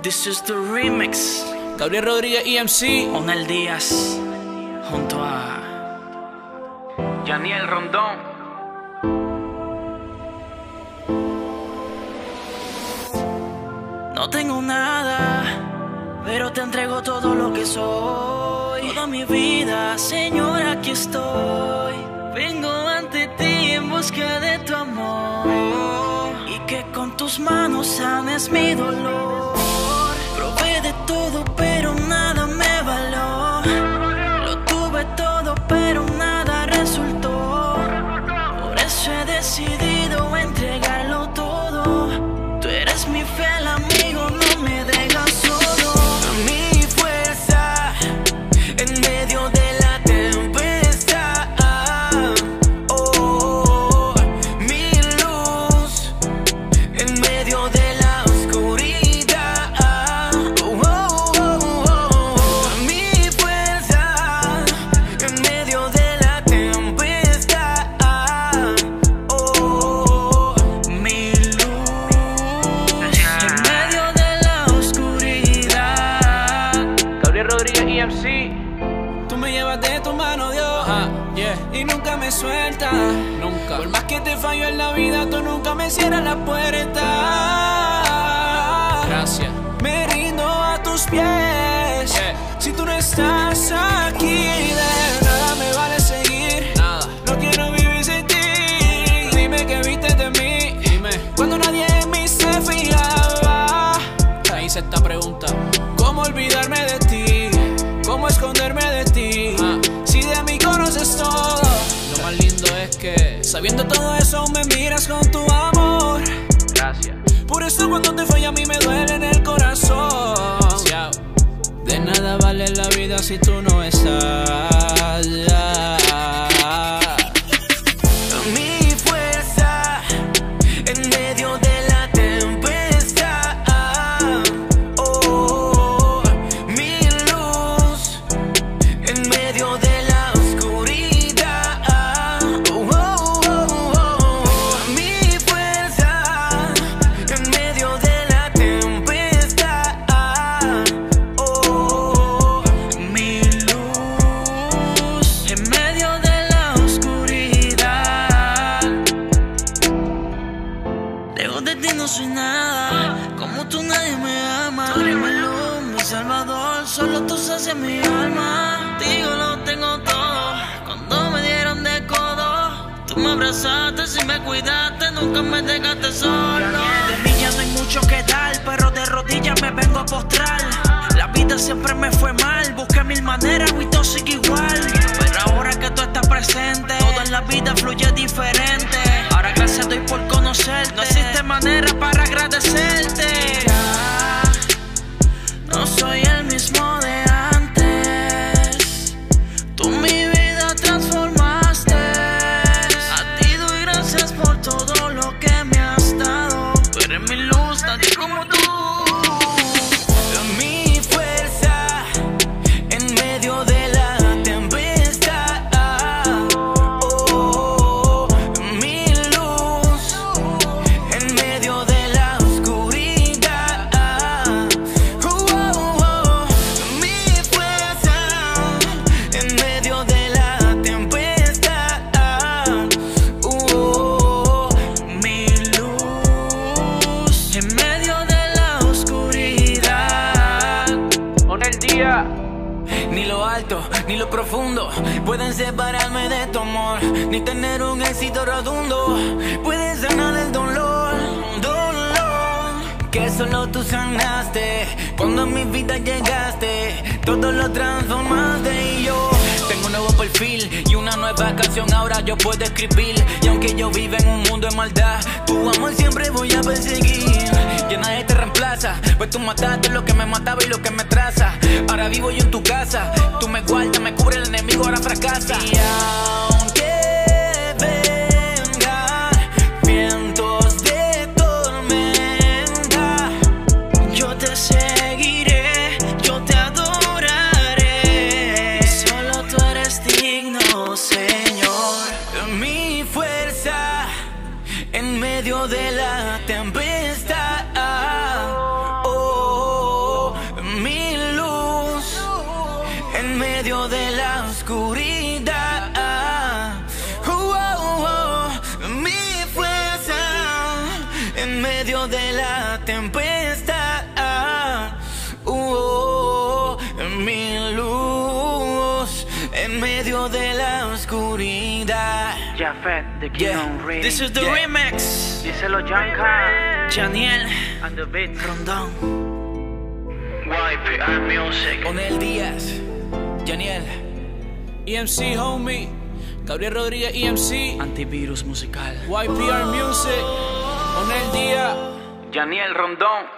This is the remix. Gabriel Rodríguez, EMC. Onel Díaz junto a Yaniel Rondón. No tengo nada, pero te entrego todo lo que soy. Toda mi vida, Señor, aquí estoy. Vengo ante ti en busca de tu amor y que con tus manos sanes mi dolor. Probé de todo, pero nada me valió. Lo tuve todo, pero nada resultó. Por eso he decidido entregarlo todo. Tú eres mi fiel amigo, no me dejas solo. Mi fuerza en medio de la tempestad. Oh, mi luz en medio de la oscuridad. Oh, oh, oh, oh. Mi fuerza en medio de la tempestad. Oh, mi luz en medio de la oscuridad. Gabriel Rodríguez, EMC. Tú me llevas de tu mano, Dios. Y nunca me sueltas. Nunca. Por más que te fallo en la vida, tú nunca me cierras la puerta. Gracias. Me rindo a tus pies. Si tú no estás aquí, de nada me vale seguir. Nada. No quiero vivir sin ti. Dime que viste de mí. Dime. Cuando nadie en mí se fijaba. Te hice esta pregunta: ¿cómo olvidarme de ti? ¿Cómo esconderme de ti? Si de mí conoces todo. Lo más lindo es que, sabiendo todo eso, aún me miras con tu amor. Gracias. Por eso cuando te falla a mí me duele en el corazón. De nada vale la vida si tú no estás. Mi fuerza en medio de la tempestad. Oh, mi luz en medio de la oscuridad. Oh, oh, oh, oh. Mi fuerza en medio de la tempestad. Oh, mi luz en medio de la oscuridad. Lejos de ti no soy nada, como tú nadie me ama. Tú eres mi luz, mi salvador, solo tú sacias mi alma. Digo lo tengo todo, cuando me dieron de codo. Tú me abrazaste y me cuidaste, nunca me dejaste solo. De mí ya no hay mucho que dar, pero de rodillas me vengo a postrar. La vida siempre me fue mal, busqué mil maneras y todo sigue igual. Pero ahora que tú estás presente, todo en la vida fluye diferente. Ahora gracias doy por conocerte, no existe manera para agradecerte. Ya no soy el mismo de antes, tú mi vida transformaste. A ti doy gracias por todo lo que me has dado. Tú eres mi luz, nadie como tú. Mi fuerza en medio de la tempestad. Oh, mi luz en medio de la oscuridad. Oh, oh, oh. Mi fuerza en medio de la tempestad. Oh, mi luz en medio de la oscuridad. Onel Díaz. Ni lo alto, ni lo profundo pueden separarme de tu amor, ni tener un éxito rotundo puede sanar el dolor, dolor que solo tú sanaste. Cuando a mi vida llegaste, todo lo transformaste. Y yo tengo un nuevo perfil y una nueva canción ahora yo puedo escribir. Y aunque yo viva en un mundo de maldad, tu amor siempre voy a perseguir. Ya nadie te reemplaza, pues tú mataste lo que me mataba y lo que me traza. Ahora vivo yo en tu casa, tú me guardas, me cubre el enemigo, ahora fracasa. Y aunque vengan vientos de tormenta, yo te seguiré, yo te adoraré. Solo tú eres digno, Señor. Mi fuerza en medio de la tempestad. Oh, medio de la tempestad, en mi luz, en medio de la oscuridad. Jafet, the Kingdom Remix. This is the remix. Díselo, Janka. Janiel And the beats. Rondón. YPR Music. Onel Díaz. Janiel. EMC, homie. Gabriel Rodríguez, EMC. Antivirus musical. YPR Music. Onel Díaz. Janiel Rondón.